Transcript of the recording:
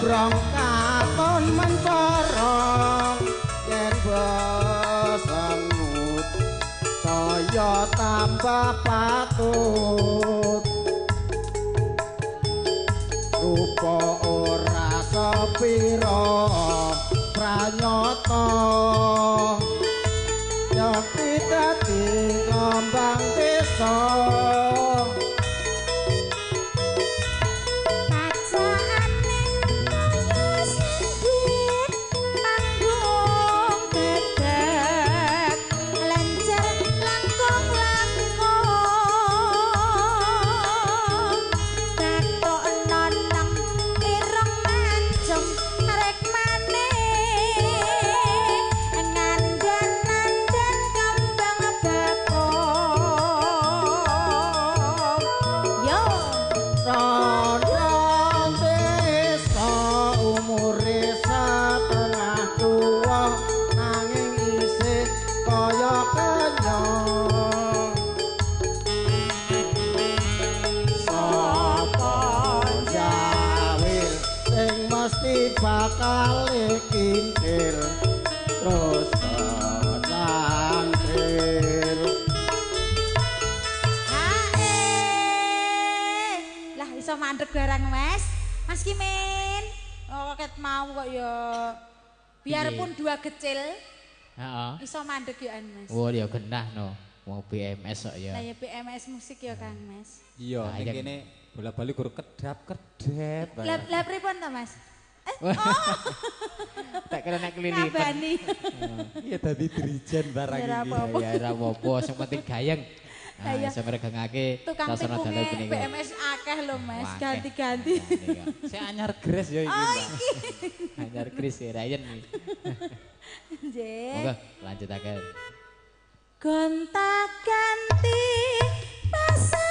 durung katon mencara yen besengut saya tambah patut rupa ora sepira pranyata yakti dadi kembang desa bakal kintil terus tampil lah iso mandek barang Mas Kimin ket mau kok ya biarpun dua kecil iso mandek ya Mas oh ya genah no mau BMS kok ya lah ya BMS musik ya Kang Mas iya ning kene bola-bali gur kedap-kedep lah pripun to Mas tak kira nek kelilipan ngabani iya dadi dirijen barang iki ya ora apa-apa sing penting gayeng iso ngregengake tukang tipunge BMS akeh lho Mas ganti-ganti saya anyar gres ya iki Mbak anyar gres ya Ryan iki nggih monggo lanjutaken gonta ganti pasar